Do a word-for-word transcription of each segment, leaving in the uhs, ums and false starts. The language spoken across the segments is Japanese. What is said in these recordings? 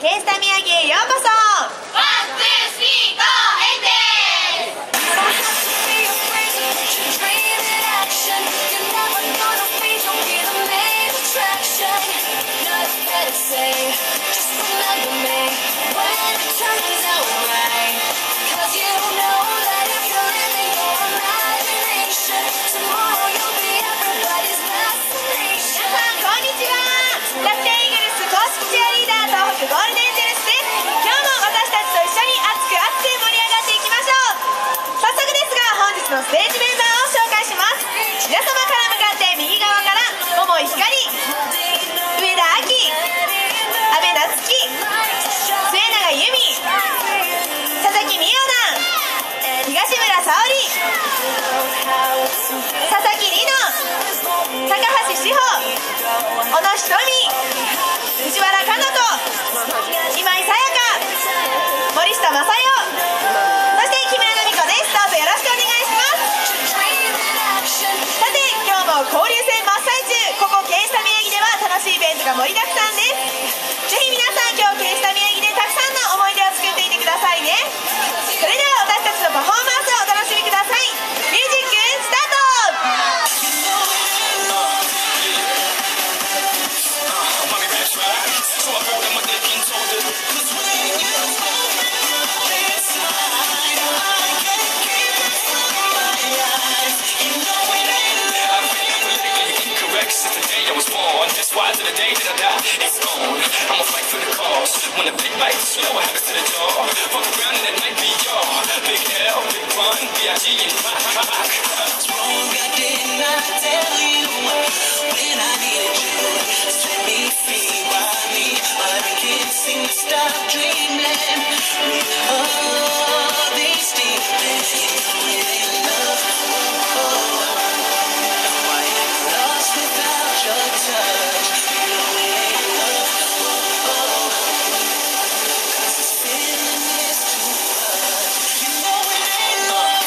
ケンスタ宮城へようこそ。 ワン、ツー、スリー、ゴー、エンデステージメンバーを紹介します。皆様から向かって右側から桃井ひかり、上田亜希、阿部夏希、末永由美、佐々木美央奈、東村沙織、佐々木里乃、高橋志保、小野ひとみ、藤原かのと、今井さやか、森下正代、そして木村奈美子です。どうぞよろしくお願いします。さて、今日も交流戦真っ最中、ここケンスタ宮城では楽しいイベントが盛りだくさんです。ぜひ皆さん、今日ケンスタ宮城でたくさんの思い出を作っていてくださいね。それでは私たちのパフォーマンスをお楽しみください。ミュージックスタート。 Since the day I was born, that's why to the day that I die, it's on. I'ma fight for the cause. When the big light is slow, I have it to the door. Fuck around and it might be your big L, big fun, B I G and rock. What's wrong? I did not tell you when I needed you. Set me free, why me? I can't seem to stop dreaming. Oh, these demons, you know it ain't love. Oh. Your touch, you know it ain't love. Oh, oh. 'Cause this feeling is too much. You know it ain't love.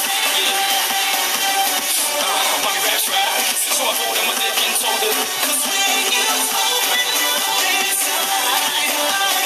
Yeah. Uh, mommy raps right, so I hold on my dick and told her. 'Cause when you open up inside,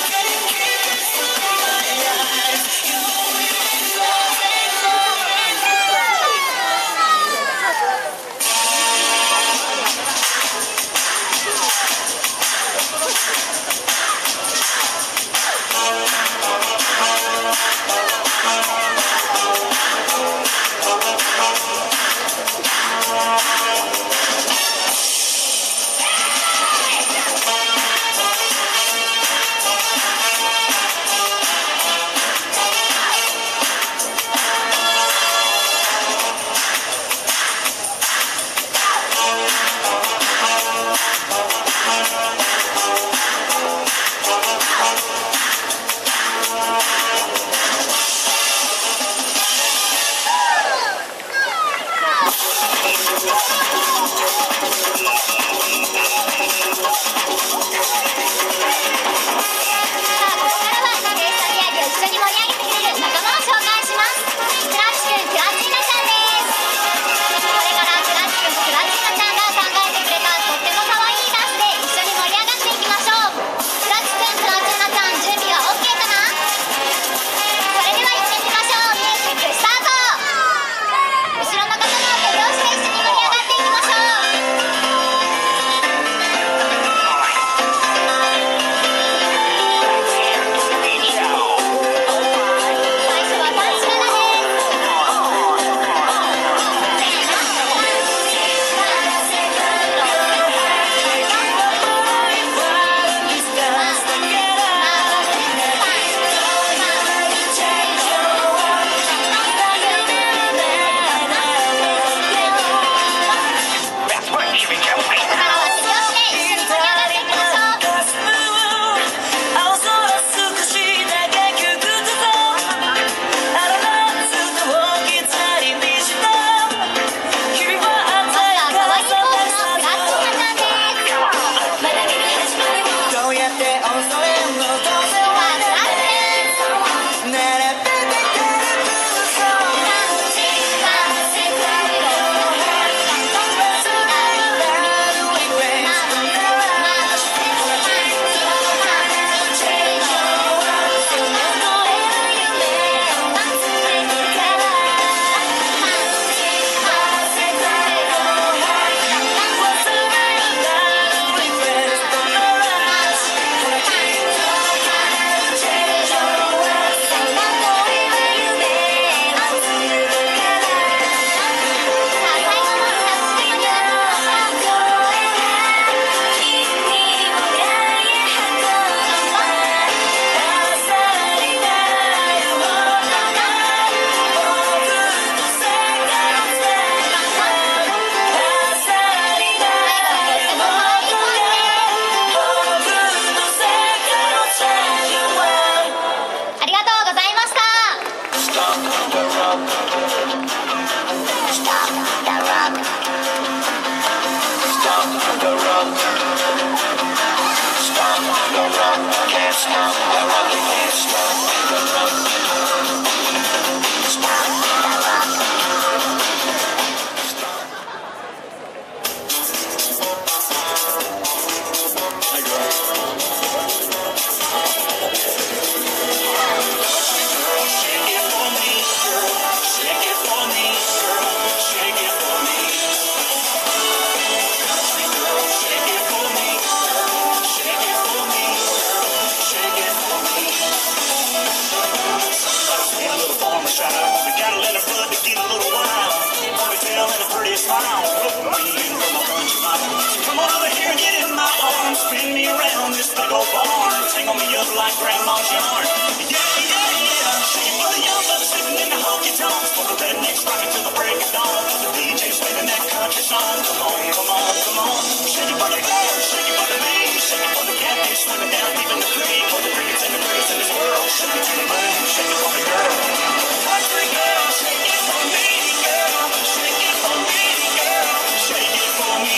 Like grandma's yarn. Yeah, yeah, yeah. Shaking for the young bucks sitting in the honky tonks. For the rednecks rocking till the break of dawn. For the D Js playing that country song. Come on, come on, come on. Shake it for the girls, shake it for the ladies, shake it for the catfish swimming down deep in the creek. For the crickets and the crickets in this world. Shake it to the moon, shake it for the girl. Country girl, shake it for me, girl. Shake it for me, girl. Shake it for me.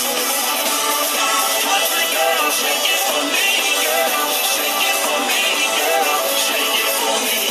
Country girl, shake it for me, girl. Shake it for me, girl. Shake it for me.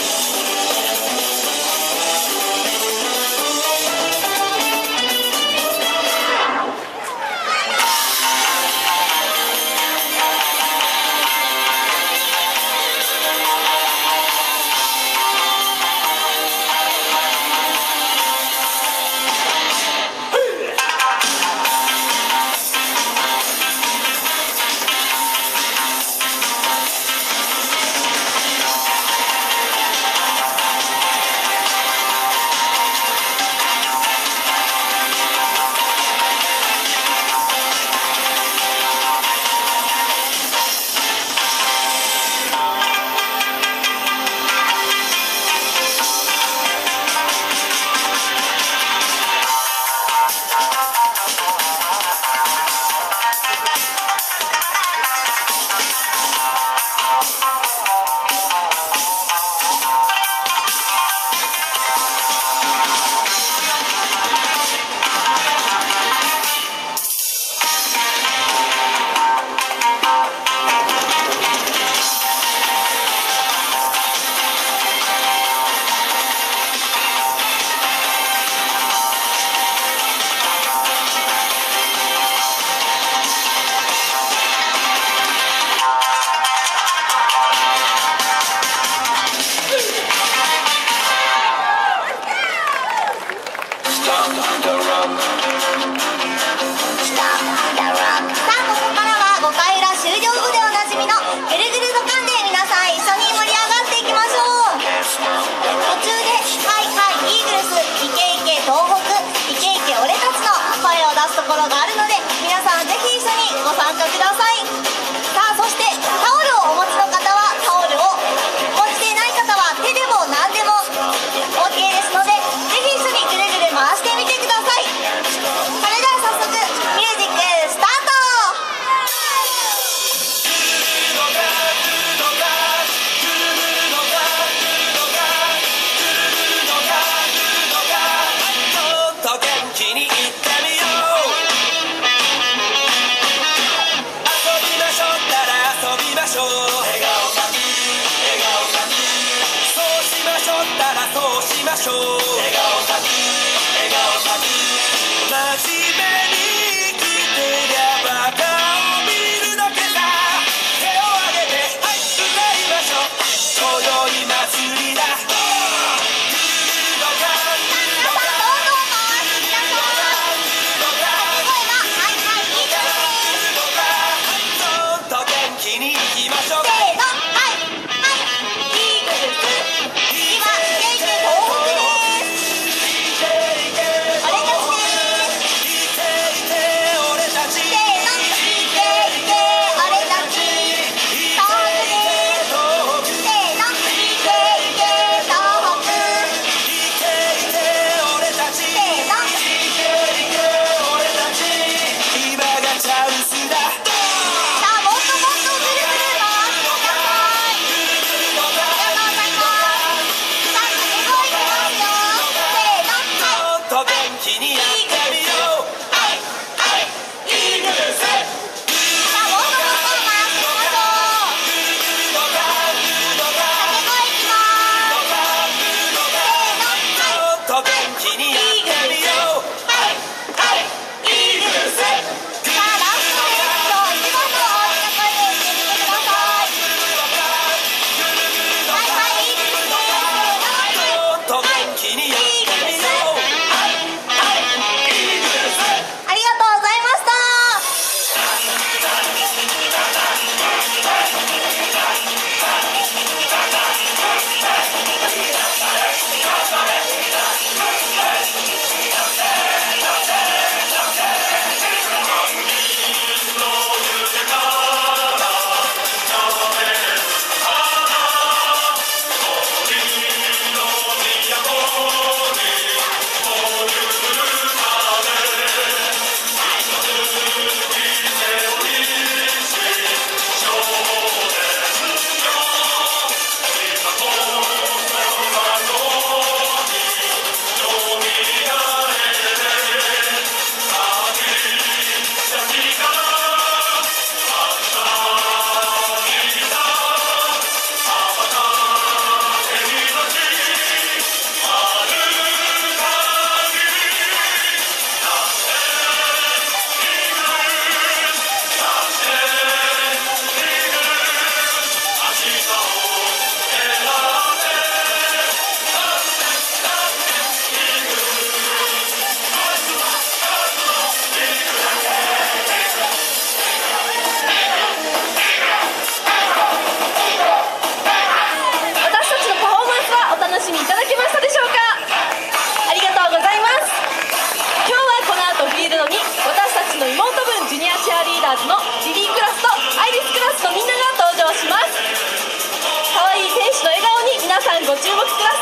皆さんご注目ください。